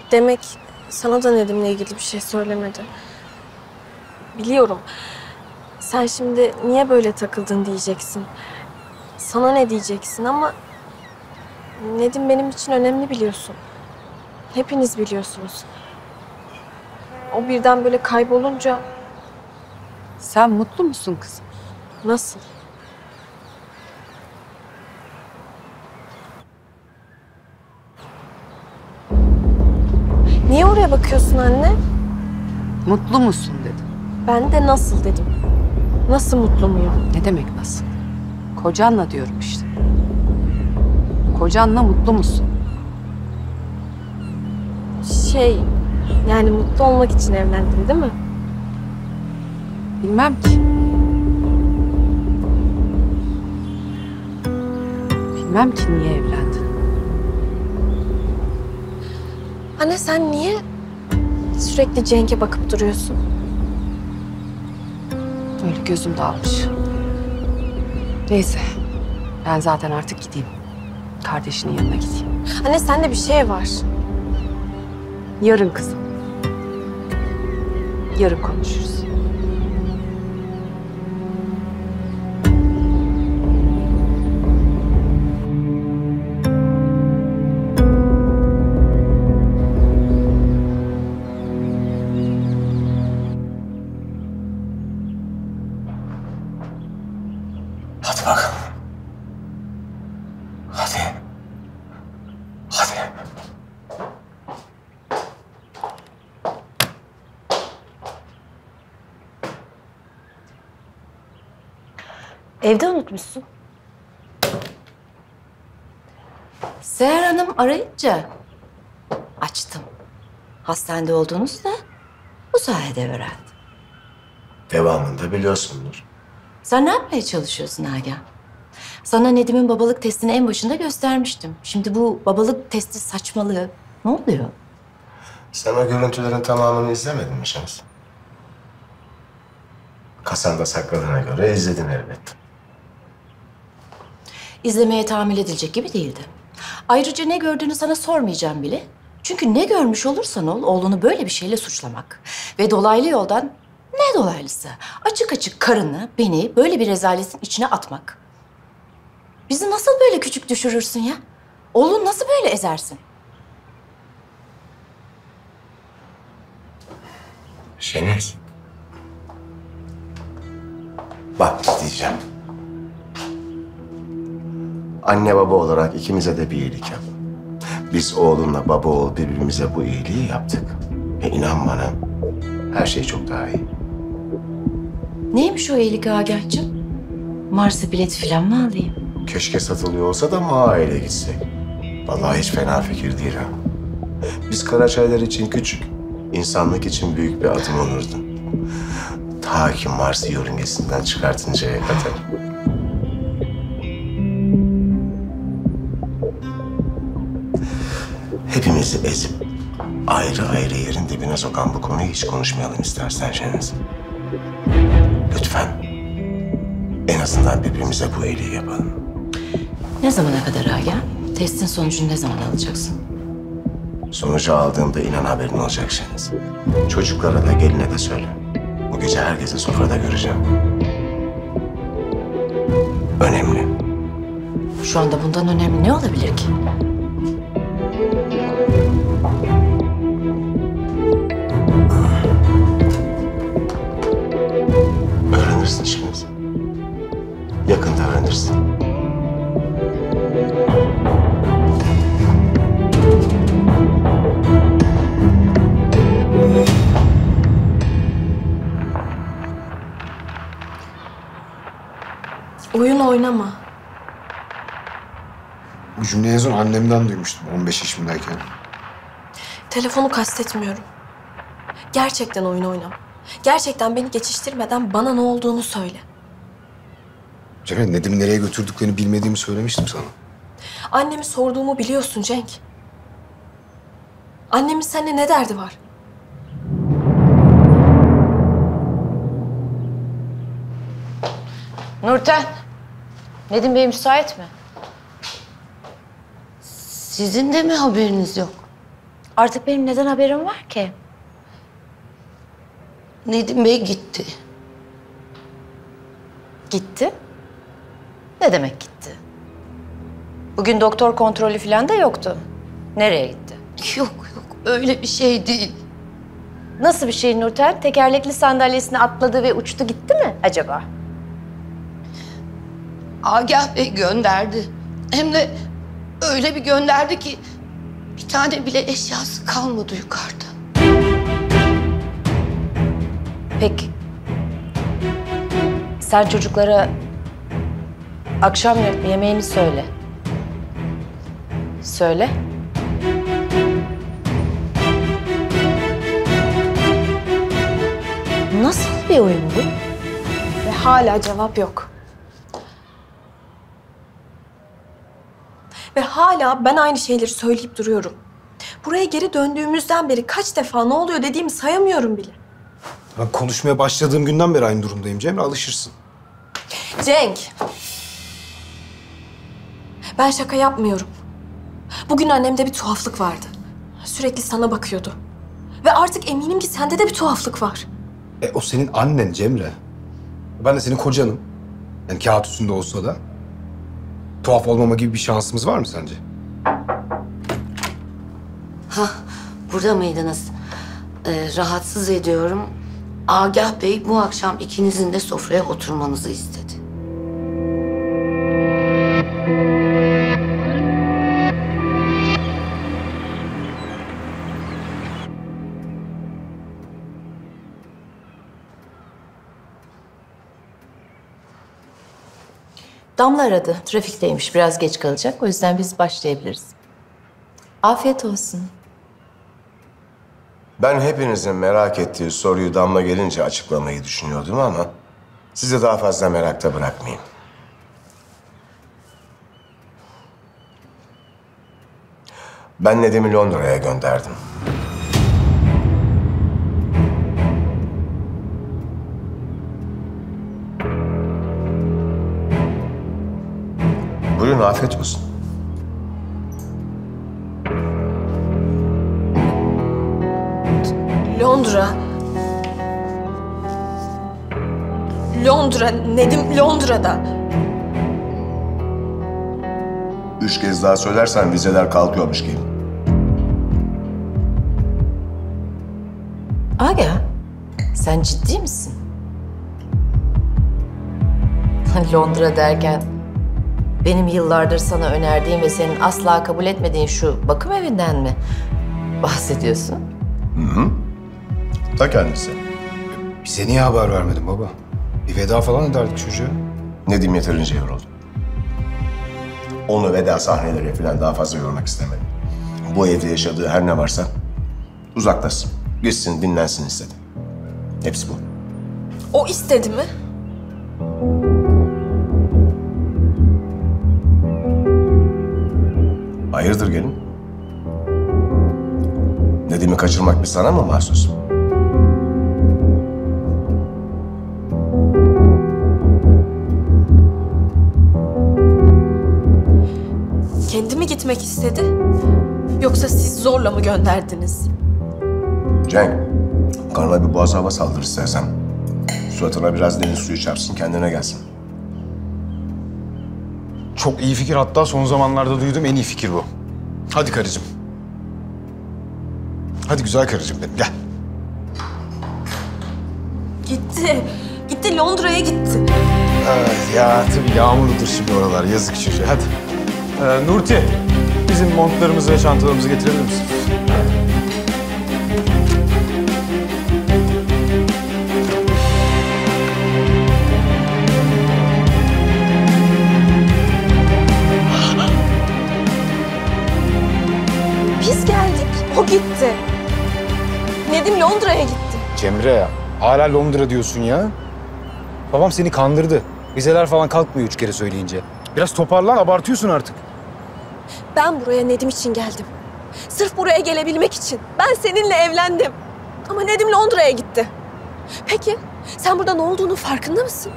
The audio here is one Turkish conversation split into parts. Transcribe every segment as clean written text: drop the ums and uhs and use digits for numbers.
Demek sana da Nedim'le ilgili bir şey söylemedi. Biliyorum. Sen şimdi niye böyle takıldın diyeceksin. Sana ne diyeceksin ama Nedim benim için önemli biliyorsun. Hepiniz biliyorsunuz. O birden böyle kaybolunca Sen mutlu musun kızım? nasıl? Niye oraya bakıyorsun anne? Mutlu musun dedim. Ben de nasıl dedim. Nasıl mutlu muyum? Ne demek nasıl? Kocanla diyorum işte. Kocanla mutlu musun? Yani mutlu olmak için evlendin değil mi? Bilmem ki. Bilmem ki niye evlendin. Anne sen niye sürekli Cenk'e bakıp duruyorsun? Öyle gözüm dağılmış. Neyse. Ben zaten artık gideyim. Kardeşinin yanına gideyim. Anne sende bir şey var. Yarın kızım. Yarın konuşuruz. Hadi bakalım. Hadi. Hadi. Evde unutmuşsun. Seher Hanım arayınca açtım. Hastanede olduğunuzu da bu sayede öğrendim. Devamında biliyorsundur. Sen ne yapmaya çalışıyorsun Agah? Sana Nedim'in babalık testini en başında göstermiştim. Şimdi bu babalık testi saçmalığı ne oluyor? Sen o görüntülerin tamamını izlemedin mi Şems? Kasanda sakladığına göre izledin elbette. İzlemeye tahammül edilecek gibi değildi. Ayrıca ne gördüğünü sana sormayacağım bile. Çünkü ne görmüş olursan ol, oğlunu böyle bir şeyle suçlamak ve dolaylı yoldan ne dolaylısı açık açık karını, beni böyle bir rezaletin içine atmak. Bizi nasıl böyle küçük düşürürsün ya? Oğlunu nasıl böyle ezersin? Şeniz. Bak diyeceğim. Anne baba olarak ikimize de bir iyilik yap. Biz oğlunla baba oğul birbirimize bu iyiliği yaptık. Ve inan bana her şey çok daha iyi. Neymiş o iyilik Agah'cığım? Mars'a bilet falan mı alayım? Keşke satılıyor olsa da Mahail'e gitsek. Vallahi hiç fena fikir değil ha. Biz Karaçaylar için küçük, insanlık için büyük bir adım olurdu. Ta ki Mars'ı yörüngesinden çıkartıncaya kadar. Hepimizi ezip ayrı ayrı yerin dibine sokan bu konuyu hiç konuşmayalım istersen Şeniz. Lütfen. En azından birbirimize bu iyiliği yapalım. Ne zamana kadar Agah? Testin sonucunu ne zaman alacaksın? Sonucu aldığımda inan haberin olacak Şeniz. Çocuklara da geline de söyle. Bu gece herkesi sofrada göreceğim. Önemli. Şu anda bundan önemli ne olabilir ki? Öğrenirsin Şeniz. Yakında öğrenirsin. Oyun oynama. Bu cümleyi en son annemden duymuştum 15 yaşımdayken. Telefonu kastetmiyorum. Gerçekten oyun oynama. Gerçekten beni geçiştirmeden bana ne olduğunu söyle. Cemre, Nedim'i nereye götürdüklerini bilmediğimi söylemiştim sana. Annemi sorduğumu biliyorsun Cenk. Annemin seninle ne derdi var? Nurten, Nedim Bey müsait mi? Sizin de mi haberiniz yok? Artık benim neden haberim var ki? Nedim Bey gitti. Gitti. Ne demek gitti? Bugün doktor kontrolü falan da yoktu. Nereye gitti? Yok öyle bir şey değil. Nasıl bir şey Nurten? Tekerlekli sandalyesine atladı ve uçtu gitti mi acaba? Agah Bey gönderdi. Hem de öyle bir gönderdi ki bir tane bile eşyası kalmadı yukarıda. Peki. Sen çocuklara akşam yemeğini söyle. Söyle. Nasıl bir oyun bu? Ve hala cevap yok. Ve hala ben aynı şeyleri söyleyip duruyorum. Buraya geri döndüğümüzden beri kaç defa ne oluyor dediğimi sayamıyorum bile. Ben konuşmaya başladığım günden beri aynı durumdayım Cemre, alışırsın. Cenk. Ben şaka yapmıyorum. Bugün annemde bir tuhaflık vardı. Sürekli sana bakıyordu. Ve artık eminim ki sende de bir tuhaflık var. O senin annen Cemre. Ben de senin kocanım. Yani kağıt üstünde olsa da. Tuhaf olmama gibi bir şansımız var mı sence? Burada mıydınız? Rahatsız ediyorum. Agah Bey bu akşam ikinizin de sofraya oturmanızı istedi. Damla aradı. Trafikteymiş. Biraz geç kalacak. O yüzden biz başlayabiliriz. Afiyet olsun. Ben hepinizin merak ettiği soruyu Damla gelince açıklamayı düşünüyordum ama sizi daha fazla merakta bırakmayayım. Ben Nedim'i Londra'ya gönderdim. Buyurun, afiyet olsun. Londra. Londra. Nedim Londra'da. 3 kez daha söylersen vizeler kalkıyormuş gibi. Aga, sen ciddi misin? Londra derken benim yıllardır sana önerdiğim ve senin asla kabul etmediğin şu bakım evinden mi bahsediyorsun? Ta kendisi. Bize niye haber vermedin baba? Bir veda falan ederdik çocuğa. Nedim yeterince yoruldu. Onu veda sahneleri falan daha fazla yormak istemedim. Bu evde yaşadığı her ne varsa uzaklaşsın, gitsin, dinlensin istedim. Hepsi bu. O istedi mi? Hayırdır gelin? Nedim'i kaçırmak bir sana mı mahsus? Kendi mi gitmek istedi? Yoksa siz zorla mı gönderdiniz? Cenk, karnına bir boğaz hava saldır istersen. Suratına biraz deniz suyu çarpsın, kendine gelsin. Çok iyi fikir, hatta son zamanlarda duyduğum en iyi fikir bu. Hadi karıcığım. Hadi güzel karıcığım benim, gel. Gitti. Gitti, Londra'ya gitti. Ya tabii yağmurludur şimdi oralar, yazık çocuğa, hadi. Nurti, bizim montlarımızı ve çantalarımızı getirebilir misin? Biz geldik, o gitti. Nedim Londra'ya gitti. Cemre ya, hala Londra diyorsun ya. Babam seni kandırdı. Vizeler falan kalkmıyor 3 kere söyleyince. Biraz toparlan, abartıyorsun artık. Ben buraya Nedim için geldim. Sırf buraya gelebilmek için. Ben seninle evlendim. Ama Nedim Londra'ya gitti. Peki, sen burada ne olduğunu farkında mısın?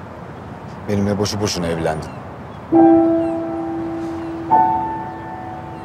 Benimle boşu boşuna evlendin.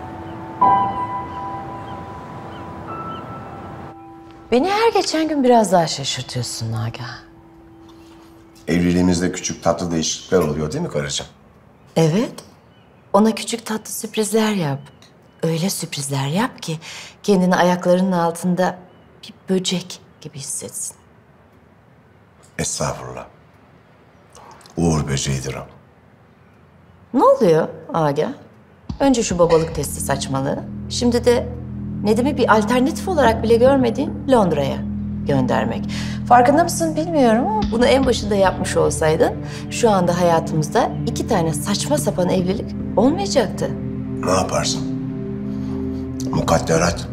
Beni her geçen gün biraz daha şaşırtıyorsun Agah. Evliliğimizde küçük tatlı değişiklikler oluyor değil mi karıcığım? Evet. Ona küçük tatlı sürprizler yap. Öyle sürprizler yap ki kendini ayaklarının altında bir böcek gibi hissetsin. Estağfurullah. Uğur böceğidir o. Ne oluyor Agah? Önce şu babalık testi saçmalığı. Şimdi de Nedim'i bir alternatif olarak bile görmediğin Londra'ya göndermek. Farkında mısın bilmiyorum ama bunu en başında yapmış olsaydın şu anda hayatımızda 2 tane saçma sapan evlilik olmayacaktı. Ne yaparsın? Mukadderat.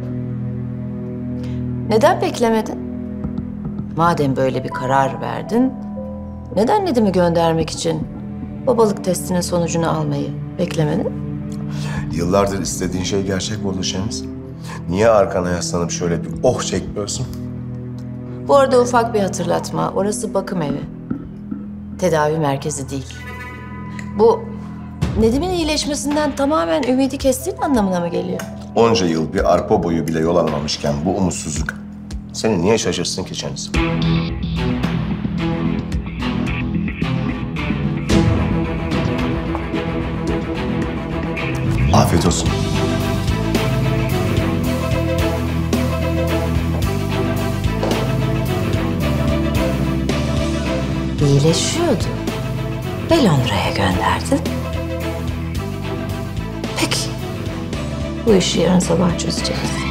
Neden beklemedin? Madem böyle bir karar verdin, neden Nedim'i göndermek için babalık testinin sonucunu almayı beklemedin? Yıllardır istediğin şey gerçek oldu Şeniz. Niye arkana yaslanıp şöyle bir oh çekmiyorsun? Bu arada ufak bir hatırlatma, orası bakım evi. Tedavi merkezi değil. Bu Nedim'in iyileşmesinden tamamen ümidi kestiğin anlamına mı geliyor? Onca yıl bir arpa boyu bile yol almamışken bu umutsuzluk seni niye şaşırsın ki Şeniz? Afiyet olsun. İyileşiyordu ve Londra'ya gönderdin. Peki, bu işi yarın sabah çözeceğiz.